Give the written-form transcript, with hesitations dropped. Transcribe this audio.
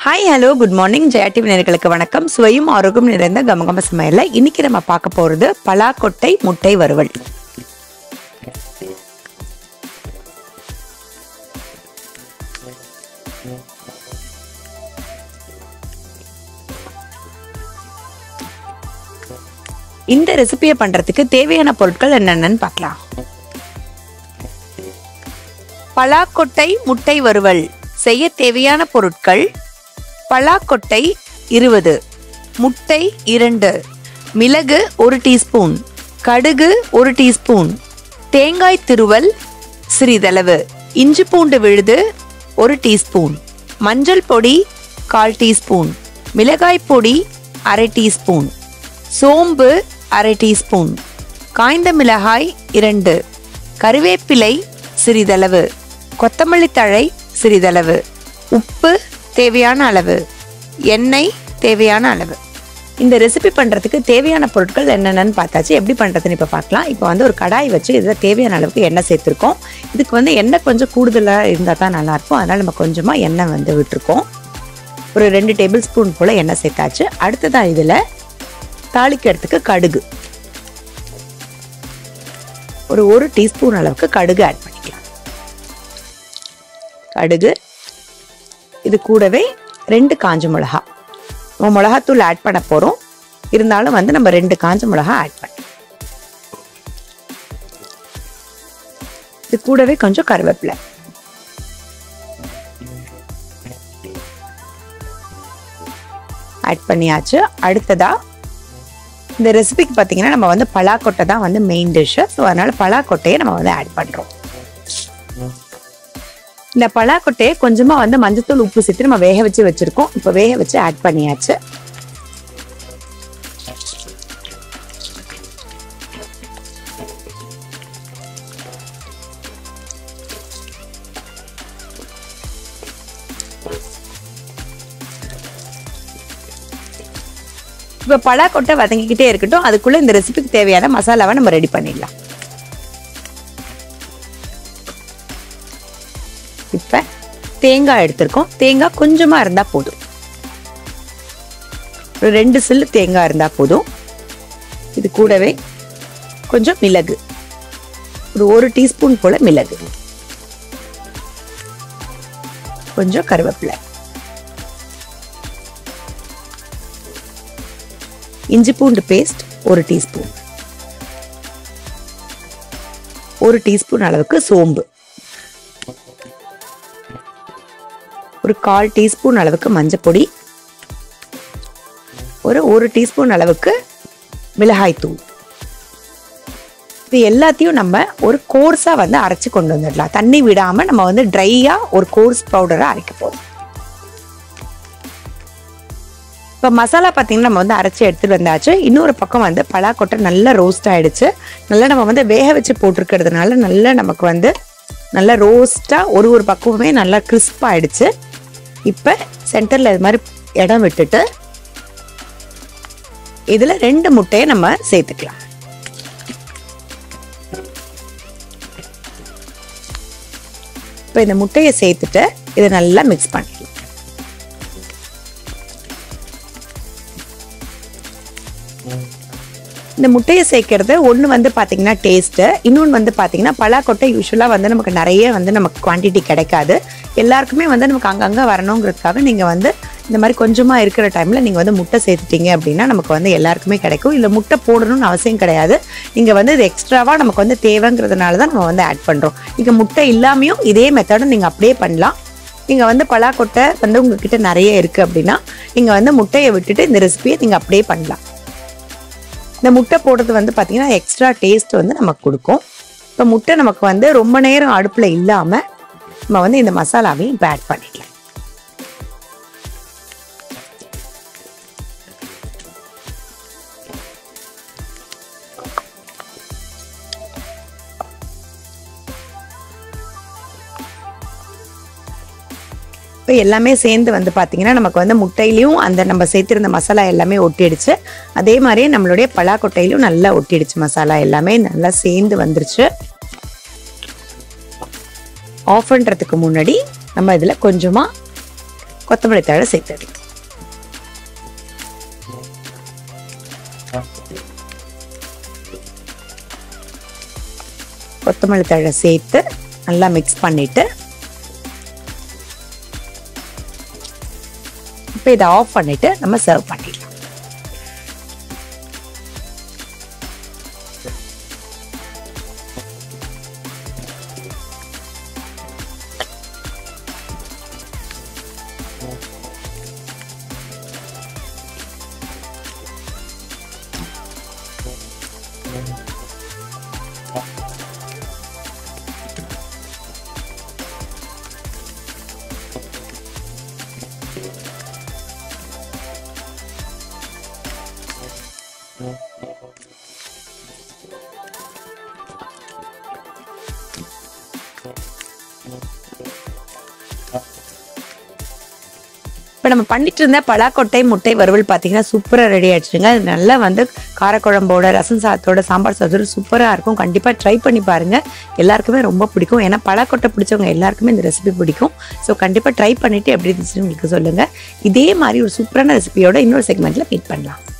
Hi hello good morning Jaya TV நேயர்களுக்கு வணக்கம். சுவையும் ஆரோக்கியம் நிறைந்த கமகம சமையல்ல இன்னைக்கு நம்ம பார்க்க போறது பலாக்கொட்டை முட்டை வறுவல். இந்த ரெசிபியை பண்றதுக்கு தேவையான பொருட்கள் என்னென்னு பார்க்கலாம். பலாக்கொட்டை முட்டை வறுவல் செய்ய தேவையான பொருட்கள்: பலாக்கொட்டை 20, முட்டை 2, மிளகு 1 டீஸ்பூன், கடுகு 1 டீஸ்பூன், தேங்காய் துருவல் சிறிதளவு, இஞ்சி பூண்டு விழுது 1 டீஸ்பூன், மஞ்சள் பொடி 1/4 டீஸ்பூன், மிளகாய் பொடி 1/2 டீஸ்பூன், சோம்பு 1/2 டீஸ்பூன், காய்ந்த மிளகாய் 2, கறிவேப்பிலை சிறிதளவு, கொத்தமல்லி தழை சிறிதளவு, உப்பு தேவையான அளவு, எண்ணெய் தேவையான அளவு. இந்த ரெசிபி பண்ணுறதுக்கு தேவையான பொருட்கள் என்னென்னு பார்த்தாச்சு. எப்படி பண்ணுறதுன்னு இப்போ பார்க்கலாம். இப்போ ஒரு கடாய் வச்சு இதில் தேவையான அளவுக்கு எண்ணெய் சேர்த்துருக்கோம். இதுக்கு எண்ணெய் கொஞ்சம் கூடுதலாக இருந்தால் தான் நல்லாயிருக்கும். அதனால் நம்ம கொஞ்சமாக எண்ணெய் விட்டுருக்கோம். ஒரு 2 டேபிள் ஸ்பூன் போல் எண்ணெய் சேர்த்தாச்சு. அடுத்ததான் இதில் தாளிக்கிறதுக்கு கடுகு ஒரு 1 டீஸ்பூன் அளவுக்கு கடுகு ஆட் பண்ணிக்கலாம். கடுகு, இது கூடவே 2 காஞ்ச மிளகா. நம்ம மிளகாத்தூள் ஆட் பண்ண போறோம். இருந்தாலும் நம்ம 2 காஞ்ச மிளகா ஆட் பண்ண. இது கூடவே கொஞ்சம் கருவேப்பிலை. ஆட் பண்ணியாச்சு. அடுத்ததா இந்த ரெசிபிக்கு பார்த்தீங்கன்னா நம்ம பலாக்கொட்டை தான் மெயின் டிஷ். ஸோ அதனால பலாக்கொட்டையை நம்ம ஆட் பண்றோம். இந்த பலாக்கொட்டையை கொஞ்சமா மஞ்சத்தூள் உப்பு சேர்த்து நம்ம வேக வச்சு வச்சிருக்கோம். இப்போ வேக வச்சு ஆட் பண்ணியாச்சு. இப்போ பலாக்கொட்டை வதங்கிக்கிட்டே இருக்கட்டும். அதுக்குள்ள இந்த ரெசிபிக்கு தேவையான மசாலாவை நம்ம ரெடி பண்ணிடலாம். இப்ப தேங்காய் எடுத்திருக்கோம். தேங்காய் கொஞ்சமா இருந்தா போதும். ஒரு 2 சில்லு தேங்காய் இருந்தா போதும். இது கூடவே கொஞ்சம் மிளகு, ஒரு 1 டீஸ்பூன் போல மிளகு, கொஞ்சம் கருவேப்பிலை, இஞ்சி பூண்டு பேஸ்ட் 1 டீஸ்பூன், 1 டீஸ்பூன் அளவுக்கு சோம்பு, ஒரு 1/4 டீஸ்பூன் அளவுக்கு மஞ்சள் பொடி, ஒரு 1 டீஸ்பூன் அளவுக்கு மிளகாய் தூள். இது எல்லாத்தையும் நம்ம ஒரு கோர்ஸா அரைச்சு கொண்டு வந்துடலாம். தண்ணி விடாம நம்ம ட்ரையா ஒரு கோர்ஸ் பவுடரா அரைக்க போறோம். இப்ப மசாலா பாத்தீங்கன்னா நம்ம அரைச்சு எடுத்துட்டு வந்தாச்சு. இன்னொரு பக்கம் பலாக்கொட்டை நல்லா ரோஸ்ட் ஆயிடுச்சு. நல்லா நம்ம வேக வச்சு போட்டிருக்கிறதுனால நல்லா நமக்கு நல்லா ரோஸ்டா ஒரு பக்கமுமே நல்லா கிறிஸ்ப் ஆயிடுச்சு. இப்ப சென்டர்ல இது மாதிரி இடம் விட்டுட்டு இதுல 2 முட்டையை நம்ம சேர்த்துக்கலாம். இப்ப இந்த முட்டையை சேர்த்துட்டு இதை நல்லா மிக்ஸ் பண்ணிடலாம். இந்த முட்டையை சேர்க்கறது ஒன்று பார்த்தீங்கன்னா டேஸ்ட்டு, இன்னொன்று பார்த்தீங்கன்னா பலாக்கொட்டை யூஸ்வலாக நமக்கு நிறைய நமக்கு குவான்டிட்டி கிடைக்காது. எல்லாருக்குமே நமக்கு அங்கங்கே வரணுங்கிறதுக்காக நீங்கள் இந்த மாதிரி கொஞ்சமாக இருக்கிற டைமில் நீங்கள் முட்டை சேர்த்துட்டீங்க அப்படின்னா நமக்கு எல்லாருக்குமே கிடைக்கும். இல்லை முட்டை போடணும்னு அவசியம் கிடையாது. நீங்கள் இது எக்ஸ்ட்ராவாக நமக்கு தேவைங்கிறதுனால தான் நம்ம ஆட் பண்ணுறோம். நீங்கள் முட்டை இல்லாமையும் இதே மெத்தடும் நீங்கள் அப்படியே பண்ணலாம். நீங்கள் பலாக்கொட்டை உங்ககிட்ட நிறைய இருக்குது அப்படின்னா நீங்கள் முட்டையை விட்டுட்டு இந்த ரெசிபியை நீங்கள் அப்படியே பண்ணலாம். இந்த முட்டை போடுறது பார்த்தீங்கன்னா எக்ஸ்ட்ரா டேஸ்ட் நமக்கு கொடுக்கும். இப்போ முட்டை நமக்கு ரொம்ப நேரம் அடுப்பில் இல்லாமல் நம்ம இந்த மசாலாவையும் இப்போ ஆட் பண்ணிக்கலாம். இப்போ எல்லாமே சேர்ந்து பார்த்தீங்கன்னா நமக்கு முட்டையிலையும் அந்த நம்ம சேர்த்திருந்த மசாலா எல்லாமே ஒட்டிடுச்சு. அதே மாதிரியே நம்மளுடைய பலாக்கொட்டையிலும் நல்லா ஒட்டிடுச்சு. மசாலா எல்லாமே நல்லா சேர்ந்து வந்துருச்சு. ஆஃப் பண்ணுறதுக்கு முன்னாடி நம்ம இதில் கொஞ்சமாக கொத்தமல்லி தழை சேர்த்துடுங்க. கொத்தமல்லி தழை சேர்த்து நல்லா மிக்ஸ் பண்ணிட்டு இப்போ இதை ஆஃப் பண்ணிட்டு நம்ம சர்வ் பண்ணிடலாம். இப்போ நம்ம பண்ணிட்டு இருந்த பலாக்கொட்டை முட்டை வறுவல் பார்த்தீங்கன்னா சூப்பராக ரெடி ஆயிடுச்சுங்க. அது நல்லா வந்து காரக்குழம்போட, ரசம் சாதத்தோட, சாம்பார் சாதத்தோட சூப்பராக இருக்கும். கண்டிப்பாக ட்ரை பண்ணி பாருங்க, எல்லாருக்குமே ரொம்ப பிடிக்கும். ஏன்னா பலாக்கொட்டை பிடிச்சவங்க எல்லாருக்குமே இந்த ரெசிபி பிடிக்கும். ஸோ கண்டிப்பாக ட்ரை பண்ணிட்டு எப்படி இருந்துச்சுன்னு உங்களுக்கு சொல்லுங்க. இதே மாதிரி ஒரு சூப்பரான ரெசிபியோட இன்னொரு செக்மெண்ட்ல மீட் பண்ணலாம்.